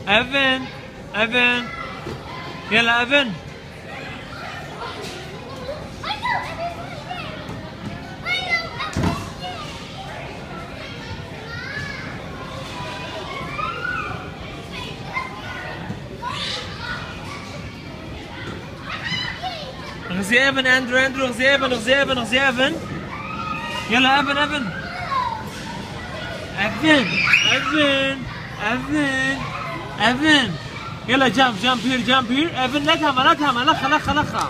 ايفن ايفن يلا ايفن. اغزي ايفن اندرو اغزي ايفن اغزي ايفن. يلا ايفن ايفن ايفن يلا جامب هير ايفن. لا تهمه لخا.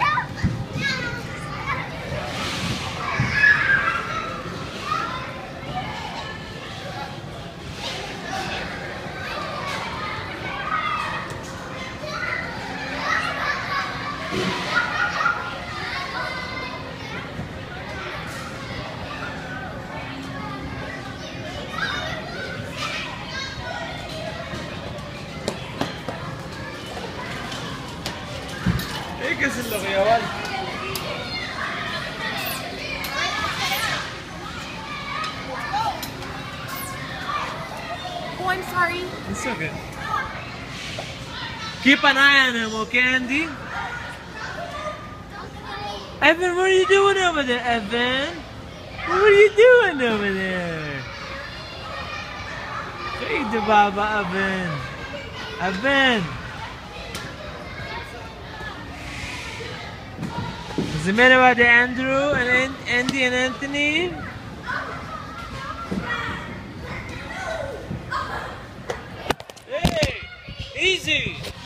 اكس اللغة يا ولد. Oh, I'm sorry. It's okay. Keep an eye on him, okay, Andy? Evan, what are you doing over there, Evan? What are you doing over there? Hey, the Baba, Evan. What's the matter about Andrew and Andy and Anthony? Hey, easy.